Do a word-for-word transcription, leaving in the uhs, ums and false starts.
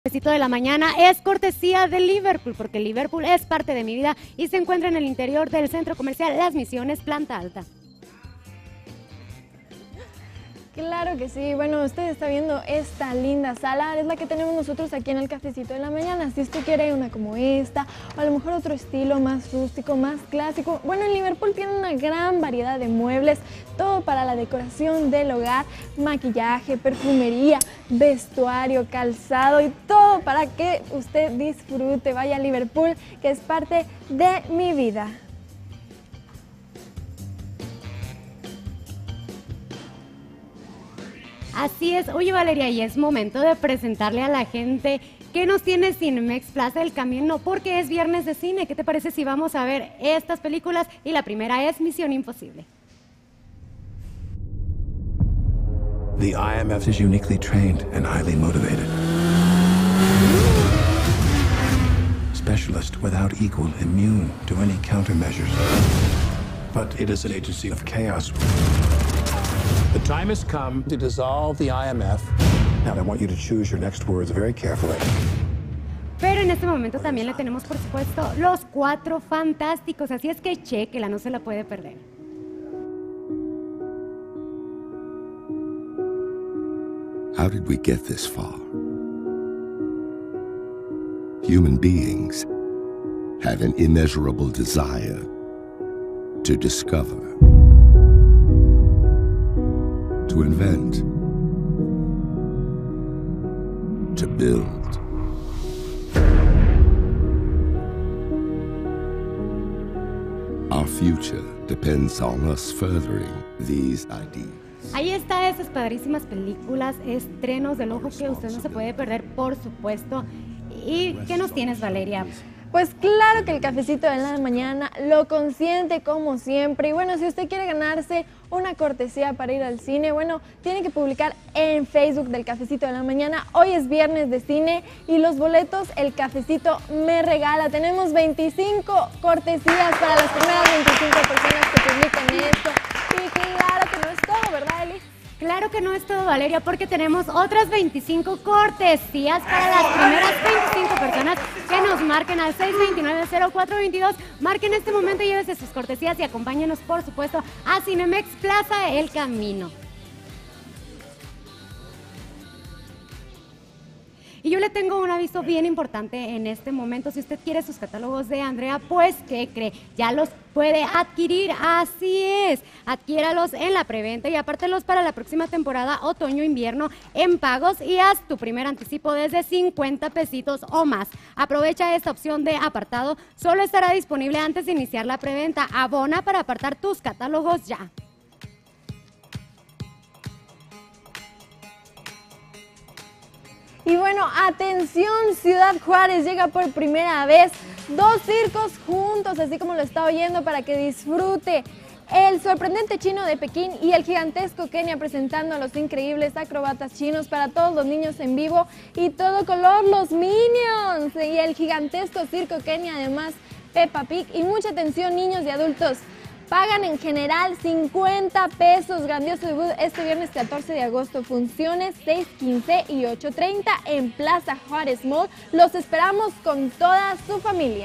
Cafecito de la mañana es cortesía de Liverpool, porque Liverpool es parte de mi vida y se encuentra en el interior del centro comercial Las Misiones, planta alta. Claro que sí, bueno, usted está viendo esta linda sala, es la que tenemos nosotros aquí en el Cafecito de la Mañana. Si usted quiere una como esta, o a lo mejor otro estilo más rústico, más clásico, bueno, en Liverpool tiene una gran variedad de muebles, todo para la decoración del hogar, maquillaje, perfumería, vestuario, calzado y todo para que usted disfrute. Vaya a Liverpool, que es parte de mi vida. Así es. Oye, Valeria, y es momento de presentarle a la gente que nos tiene Cinemex Plaza del Camino, porque es viernes de cine. ¿Qué te parece si vamos a ver estas películas? Y la primera es Misión Imposible. The I M F is uniquely trained and highly motivated. Specialist without equal, immune to any countermeasures. But it is an agency of chaos. The time has come to dissolve the I M F. Now I want you to choose your next words very carefully. Pero en este momento también le tenemos, por supuesto, Los Cuatro Fantásticos. Así es que chéquela, no se la puede perder. How did we get this far? Human beings have an immeasurable desire to discover, to invent, to build. Our future depends on us furthering these ideas. Ahí está, esas padrísimas películas, estrenos de lujo que usted no se puede perder, por supuesto. ¿Y qué nos tienes, Valeria? Pues claro que el Cafecito de la Mañana lo consiente como siempre. Y bueno, si usted quiere ganarse una cortesía para ir al cine, bueno, tiene que publicar en Facebook del Cafecito de la Mañana. Hoy es viernes de cine y los boletos el Cafecito me regala. Tenemos veinticinco cortesías para las primeras veinticinco personas que publiquen esto. Y claro que no es todo, ¿verdad, Eli? Claro que no es todo, Valeria, porque tenemos otras veinticinco cortesías para las primeras veinticinco personas que nos marquen al seis dos nueve, cero cuatro dos dos. Marquen en este momento y llévese sus cortesías y acompáñenos, por supuesto, a Cinemex Plaza El Camino. Y yo le tengo un aviso bien importante en este momento. Si usted quiere sus catálogos de Andrea, pues, ¿qué cree? Ya los puede adquirir, así es. Adquiéralos en la preventa y apártelos para la próxima temporada otoño-invierno en pagos y haz tu primer anticipo desde cincuenta pesitos o más. Aprovecha esta opción de apartado. Solo estará disponible antes de iniciar la preventa. Abona para apartar tus catálogos ya. Y bueno, atención, Ciudad Juárez llega por primera vez dos circos juntos, así como lo está oyendo, para que disfrute. El sorprendente chino de Pekín y el gigantesco Kenia presentando a los increíbles acrobatas chinos para todos los niños en vivo y todo color, los Minions. Y el gigantesco circo Kenia, además Peppa Pig y mucha atención, niños y adultos. Pagan en general cincuenta pesos. Grandioso debut este viernes catorce de agosto. Funciones seis, quince y ocho treinta en Plaza Juárez Mall. Los esperamos con toda su familia.